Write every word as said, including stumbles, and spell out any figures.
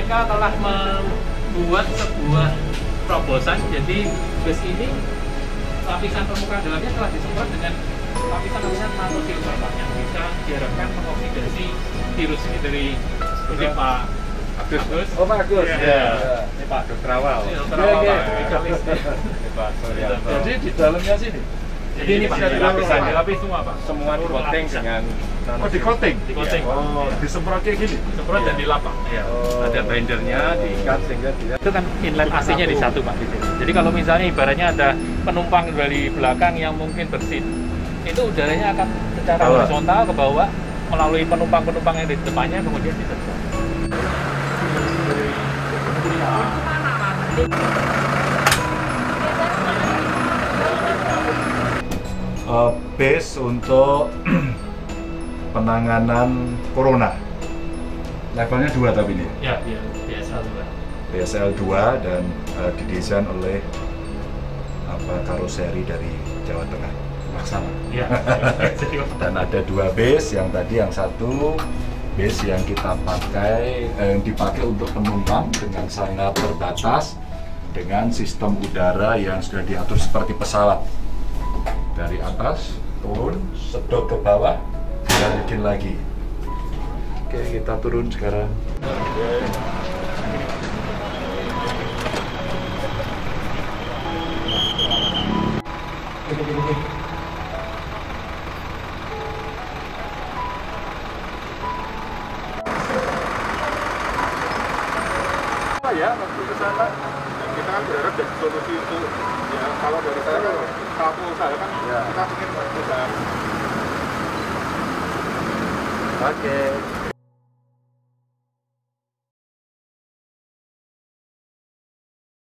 mereka telah membuat sebuah terobosan. Jadi bus ini lapisan permukaan dalamnya telah disemprot dengan lapisan lapisan nanofilter Pak, yang bisa diharapkan mengoksidasi virus ini dari ini Pak Agus. Oh Pak Agus. Ya. Ya. Ini Pak Dokter Awal. Ya, Dokter Awal ya, Pak. ya. Ini Pak Suryanto. Jadi di dalamnya sini. Jadi ini Pak lapisan dilapis semua Pak. Semua di coating dengan Oh di coating. Di coating. Oh disemprot kayak gini. Disemprot dan dilap Pak. ya, Oh. ada bindernya diikat sehingga dia Itu kan inlet A C-nya di satu Pak di sini. Jadi kalau misalnya ibaratnya ada penumpang dari belakang yang mungkin bersin, itu udaranya akan secara Bawah. horizontal ke bawah melalui penumpang-penumpang yang di depannya, kemudian disedot. Uh, base untuk penanganan corona. Levelnya dua tapi ini. Ya, iya, biasa Pak. B S L dua dan uh, didesain oleh apa karoseri dari Jawa Tengah Laksana. Iya. Dan ada dua base, yang tadi yang satu base yang kita pakai eh, yang dipakai untuk penumpang dengan sangat terbatas dengan sistem udara yang sudah diatur seperti pesawat. Dari atas turun, sedot ke bawah, balikin lagi. Oke, kita turun sekarang. ya waktu ke sana dan kita kan berharap dari solusi itu ya kalau dari saya kan kalau usaha kan ya. kita ingin usaha. Oke.